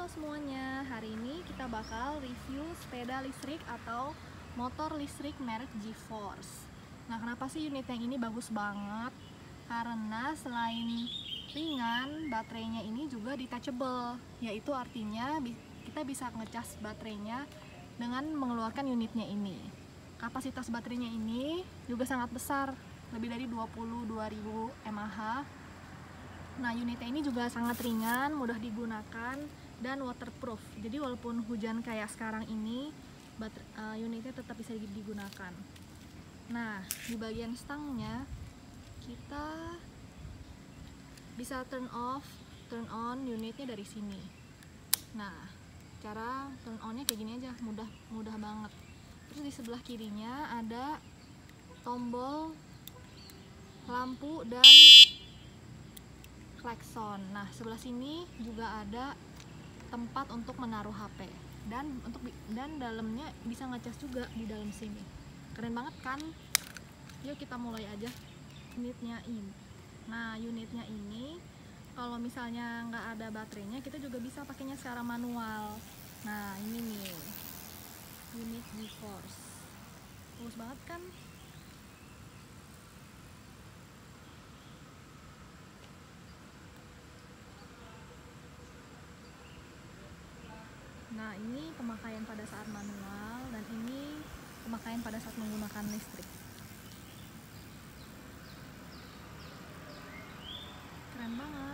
Halo semuanya, hari ini kita bakal review sepeda listrik atau motor listrik merek G-Force. Nah, kenapa sih unit yang ini bagus banget? Karena selain ringan, baterainya ini juga detachable, yaitu artinya kita bisa ngecas baterainya dengan mengeluarkan unitnya ini. Kapasitas baterainya ini juga sangat besar, lebih dari 22.000 mAh. Nah, unitnya ini juga sangat ringan, mudah digunakan, dan waterproof. Jadi walaupun hujan kayak sekarang ini, unitnya tetap bisa digunakan. Nah, di bagian stangnya kita bisa turn off, turn on unitnya dari sini. Nah, cara turn onnya kayak gini aja, mudah banget. Terus di sebelah kirinya ada tombol lampu dan klakson. Nah, sebelah sini juga ada tempat untuk menaruh HP dan dalamnya bisa ngecas juga di dalam sini. Keren banget kan? Yuk kita mulai aja unitnya ini. Nah, unitnya ini kalau misalnya nggak ada baterainya, kita juga bisa pakainya secara manual. Nah, ini nih unit G-Force, bagus banget kan? Nah, ini pemakaian pada saat manual dan ini pemakaian pada saat menggunakan listrik. Keren banget.